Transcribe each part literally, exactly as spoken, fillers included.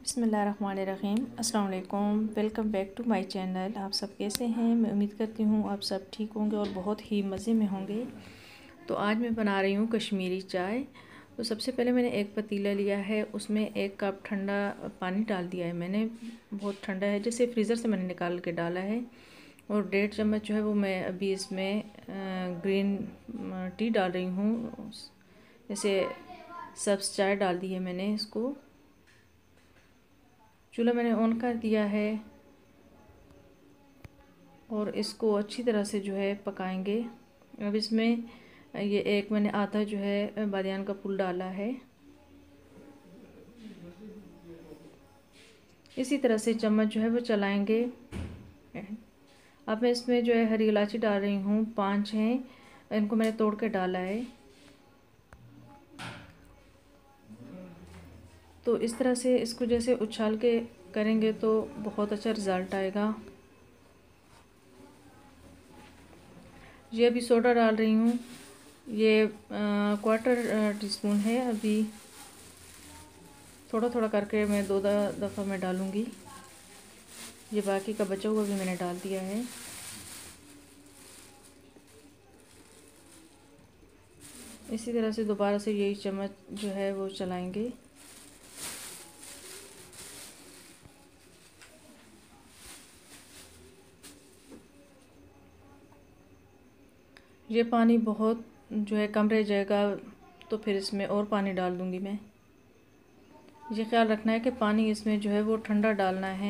बिस्मिल्लाहिर्रहमानिर्रहीम। अस्सलाम वालेकुम। Welcome back to my channel. आप सब कैसे हैं? मैं उम्मीद करती हूँ आप सब ठीक होंगे और बहुत ही मज़े में होंगे। तो आज मैं बना रही हूँ कश्मीरी चाय। तो सबसे पहले मैंने एक पतीला लिया है, उसमें एक कप ठंडा पानी डाल दिया है मैंने। बहुत ठंडा है, जैसे फ्रीज़र से मैंने निकाल के डाला है। और डेढ़ चम्मच जो है वो मैं अभी इसमें ग्रीन टी डाल रही हूँ। जैसे सब्ज़ चाय डाल दी है मैंने। इसको चूल्हा मैंने ऑन कर दिया है और इसको अच्छी तरह से जो है पकाएंगे। अब इसमें ये एक मैंने आधा जो है बादियान का फूल डाला है। इसी तरह से चम्मच जो है वो चलाएंगे। अब मैं इसमें जो है हरी इलायची डाल रही हूँ, पांच हैं, इनको मैंने तोड़ के डाला है। तो इस तरह से इसको जैसे उछाल के करेंगे तो बहुत अच्छा रिज़ल्ट आएगा। ये अभी सोडा डाल रही हूँ, ये क्वार्टर टी स्पून है। अभी थोड़ा थोड़ा करके मैं दो दफ़ा मैं डालूँगी। ये बाकी का बचा हुआ भी मैंने डाल दिया है। इसी तरह से दोबारा से यही चम्मच जो है वो चलाएंगे। ये पानी बहुत जो है कम रह जाएगा तो फिर इसमें और पानी डाल दूँगी मैं। ये ख्याल रखना है कि पानी इसमें जो है वो ठंडा डालना है।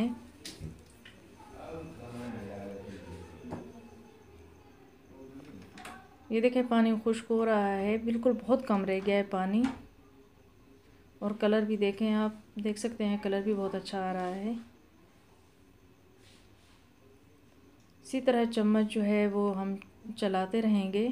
ये देखें पानी खुश्क हो रहा है, बिल्कुल बहुत कम रह गया है पानी। और कलर भी देखें, आप देख सकते हैं कलर भी बहुत अच्छा आ रहा है। इसी तरह चम्मच जो है वो हम चलाते रहेंगे।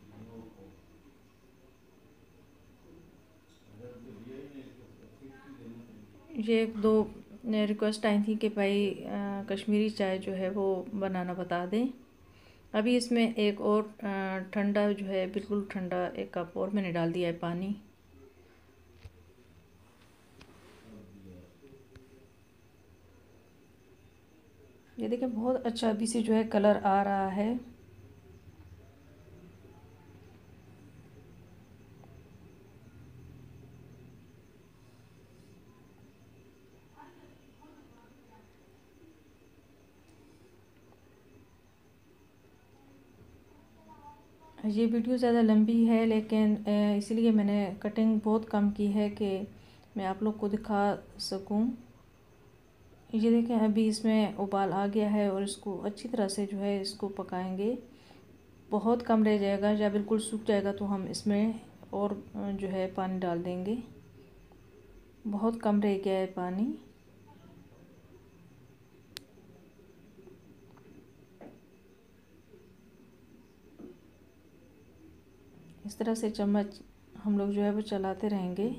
ये एक दो रिक्वेस्ट आई थी कि भाई कश्मीरी चाय जो है वो बनाना बता दें। अभी इसमें एक और ठंडा जो है, बिल्कुल ठंडा एक कप और मैंने डाल दिया है पानी। ये देखिए बहुत अच्छा अभी से जो है कलर आ रहा है। ये वीडियो ज़्यादा लंबी है, लेकिन इसलिए मैंने कटिंग बहुत कम की है कि मैं आप लोग को दिखा सकूं। ये देखें अभी इसमें उबाल आ गया है और इसको अच्छी तरह से जो है इसको पकाएंगे। बहुत कम रह जाएगा या बिल्कुल सूख जाएगा तो हम इसमें और जो है पानी डाल देंगे। बहुत कम रह गया है पानी। इस तरह से चम्मच हम लोग जो है वो चलाते रहेंगे।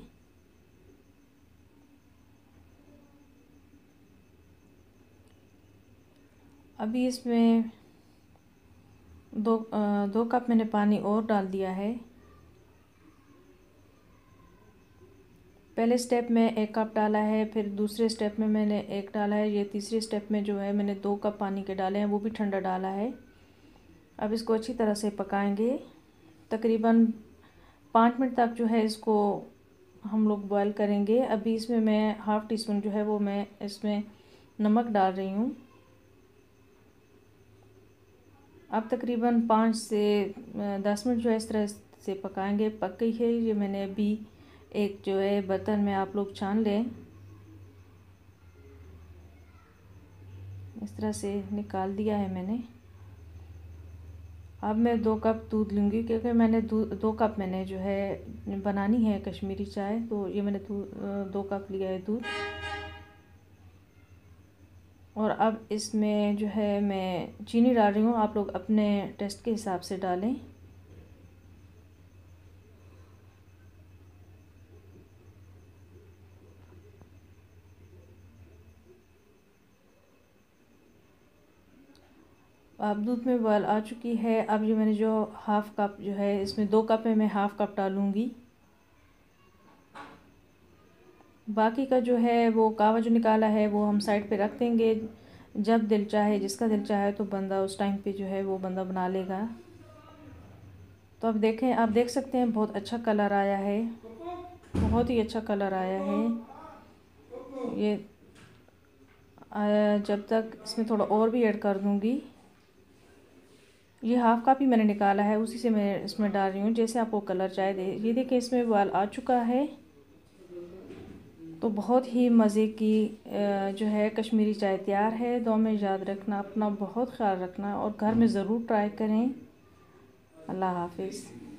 अभी इसमें दो दो कप मैंने पानी और डाल दिया है। पहले स्टेप में एक कप डाला है, फिर दूसरे स्टेप में मैंने एक डाला है। ये तीसरे स्टेप में जो है मैंने दो कप पानी के डाले हैं, वो भी ठंडा डाला है। अब इसको अच्छी तरह से पकाएंगे। तकरीबन पाँच मिनट तक जो है इसको हम लोग बॉयल करेंगे। अभी इसमें मैं हाफ़ टी स्पून जो है वो मैं इसमें नमक डाल रही हूँ। अब तकरीबन पाँच से दस मिनट जो है इस तरह से पकाएंगे। पक गई है ये। मैंने अभी एक जो है बर्तन में आप लोग छान लें, इस तरह से निकाल दिया है मैंने। अब मैं दो कप दूध लूँगी, क्योंकि मैंने दो कप मैंने जो है बनानी है कश्मीरी चाय, तो ये मैंने दो कप लिया है दूध। और अब इसमें जो है मैं चीनी डाल रही हूँ, आप लोग अपने टेस्ट के हिसाब से डालें। अब दूध में उबाल आ चुकी है। अब ये मैंने जो हाफ़ कप जो है, इसमें दो कप में मैं हाफ़ कप डालूँगी। बाकी का जो है वो कावा जो निकाला है वो हम साइड पे रख देंगे। जब दिल चाहे, जिसका दिल चाहे तो बंदा उस टाइम पे जो है वो बंदा बना लेगा। तो अब देखें, आप देख सकते हैं बहुत अच्छा कलर आया है, बहुत ही अच्छा कलर आया है। ये जब तक इसमें थोड़ा और भी ऐड कर दूँगी। ये हाफ़ कप ही मैंने निकाला है, उसी से मैं इसमें डाल रही हूँ, जैसे आपको कलर चाहे दे। ये देखिए इसमें उबाल आ चुका है। तो बहुत ही मज़े की जो है कश्मीरी चाय तैयार है। दुआ में याद रखना, अपना बहुत ख्याल रखना और घर में ज़रूर ट्राई करें। अल्लाह हाफ़िज़।